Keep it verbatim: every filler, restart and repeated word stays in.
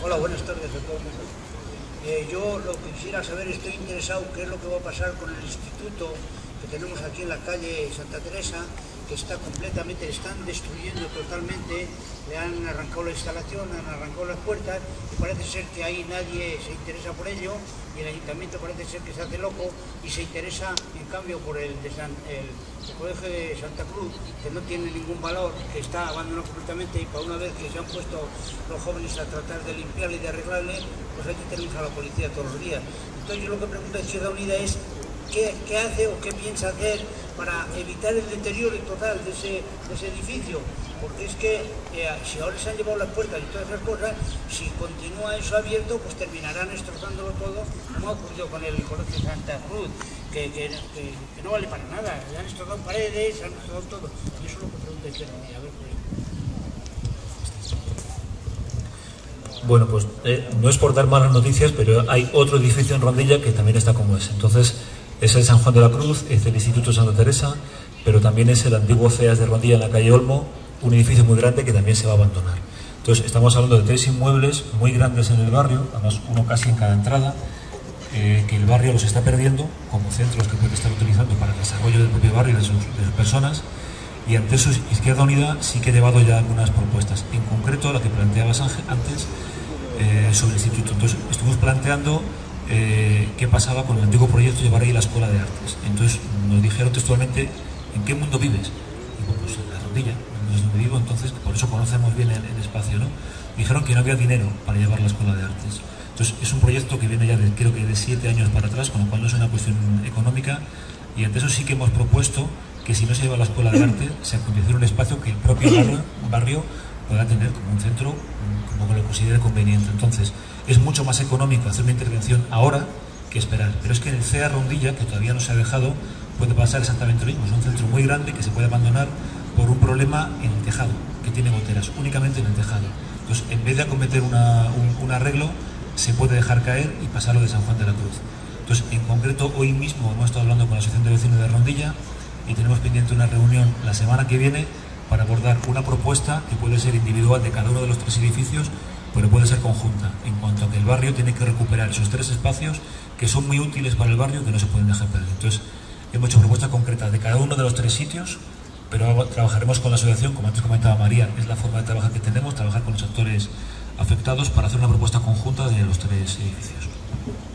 Hola, buenas tardes a todo el mundo. Eh, yo lo que quisiera saber, estoy interesado qué es lo que va a pasar con el instituto que tenemos aquí en la calle Santa Teresa, que está completamente, están destruyendo totalmente, le han arrancado la instalación, han arrancado las puertas y parece ser que ahí nadie se interesa por ello y el ayuntamiento parece ser que se hace loco y se interesa en cambio por el, de San, el, el colegio de Santa Cruz, que no tiene ningún valor, que está abandonado completamente y para una vez que se han puesto los jóvenes a tratar de limpiarle y de arreglarle, pues aquí tenemos a la policía todos los días. Entonces yo lo que pregunto a Izquierda Unida es ¿Qué, ¿qué hace o qué piensa hacer para evitar el deterioro total de ese, de ese edificio? Porque es que eh, si ahora se han llevado las puertas y todas esas cosas, si continúa eso abierto, pues terminarán destrozándolo todo, como ha ocurrido con el colegio de Santa Cruz, que, que, que, que no vale para nada. Le han destrozado paredes, se han destrozado todo. Y eso es lo que pregunta Izquierda Unida. A ver, pues. Bueno, pues eh, no es por dar malas noticias, pero hay otro edificio en Rondilla que también está como ese. Entonces, es el San Juan de la Cruz, es el Instituto Santa Teresa, pero también es el antiguo C E A S de Rondilla en la calle Olmo, un edificio muy grande que también se va a abandonar. Entonces, estamos hablando de tres inmuebles muy grandes en el barrio, además uno casi en cada entrada, eh, que el barrio los está perdiendo como centros que puede estar utilizando para el desarrollo del propio barrio y de sus, de sus personas. Y ante eso, Izquierda Unida sí que ha llevado ya algunas propuestas, en concreto la que planteabas antes eh, sobre el instituto. Entonces, estuvimos planteando eh, qué pasaba con el antiguo proyecto de llevar ahí la Escuela de Artes. Entonces, nos dijeron textualmente, ¿en qué mundo vives? Y bueno, pues en la Rondilla, no es donde vivo, entonces por eso conocemos bien el, el espacio, ¿no? Dijeron que no había dinero para llevar la Escuela de Artes. Entonces, es un proyecto que viene ya de, creo que de siete años para atrás, con lo cual no es una cuestión económica, y ante eso sí que hemos propuesto que si no se lleva a la Escuela de Arte, se acondicione un espacio que el propio barrio, barrio pueda tener como un centro, como lo considere conveniente. Entonces, es mucho más económico hacer una intervención ahora que esperar. Pero es que en el C E A Rondilla, que todavía no se ha dejado, puede pasar exactamente lo mismo. Es un centro muy grande que se puede abandonar por un problema en el tejado, que tiene goteras, únicamente en el tejado. Entonces, en vez de acometer una, un, un arreglo, se puede dejar caer y pasarlo de San Juan de la Cruz. Entonces, en concreto, hoy mismo hemos estado hablando con la Asociación de Vecinos de Rondilla y tenemos pendiente una reunión la semana que viene para abordar una propuesta que puede ser individual de cada uno de los tres edificios, pero puede ser conjunta, en cuanto a que el barrio tiene que recuperar esos tres espacios que son muy útiles para el barrio, que no se pueden dejar perder. Entonces, hemos hecho propuestas concretas de cada uno de los tres sitios, pero trabajaremos con la asociación, como antes comentaba María, es la forma de trabajar que tenemos, trabajar con los actores afectados para hacer una propuesta conjunta de los tres edificios.